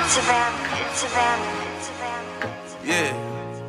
Yeah.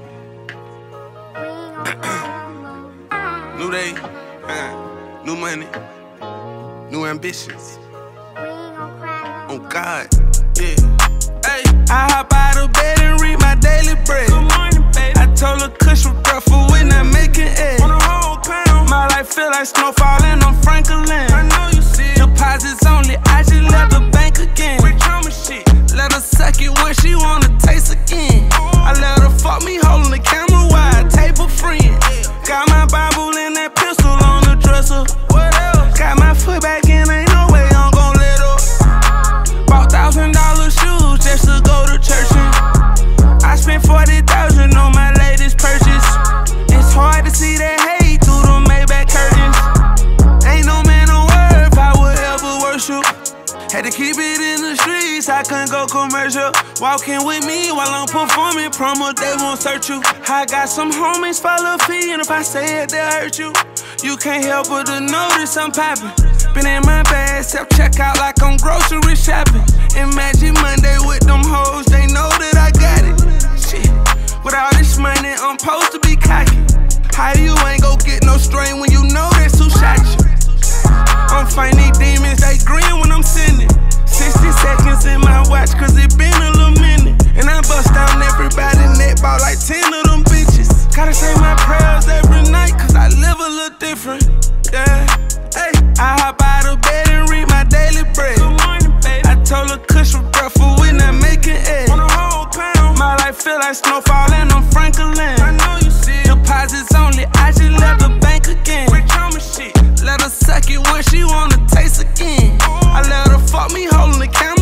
New day, new money, new ambitions. On God, yeah. Hey, I hop out of bed and read my daily bread. Good morning, baby. I told her Kush was breakfast, we're not making eggs. On a whole pound. My life feel like snow falling on Franklin. I know you see it. Deposits only, I just left the bank again. Rich homie shit. Let her suck it when she wanna taste again. I let her fuck me holding the camera while I tape a friend. Got my Bible and that pistol on the dresser. What else? Got my foot back in, ain't no way I'm gon' let up. Bought $1,000 shoes just to go to church in. I spent 40,000 on my latest purchase. It's hard to see that hate through the Maybach curtains. Ain't no man on earth I would ever worship. Had to keep it in the streets, I couldn't go commercial. Walking with me while I'm performing, promo, they won't search you. I got some homies follow fee, and if I say it, they'll hurt you. You can't help but to notice I'm poppin'. Been in my bag, self-checkout like I'm grocery shopping. Imagine Monday with them hoes, they know that I got it. Shit, with all this money, I'm supposed to be cocky. How you ain't gon' get no strain when you know that's who shot you? I'm fighting these demons, they grin when I'm sending 60 seconds in my watch, cause it been a little minute. And I bust down everybody neck, bought like 10 of them bitches. Gotta say my prayers every night, cause I live a little different, yeah. Hey, I hop out of bed and read my daily bread. Good morning, baby. I told her Kush was breakfast, we're not making eggs. On a whole pound. My life feel like snow falling on Franklin. I know you see it. Deposits only, I just left the bank again. Rich homie shit. Let her suck it when she wanna taste again. I let her fuck me holding the camera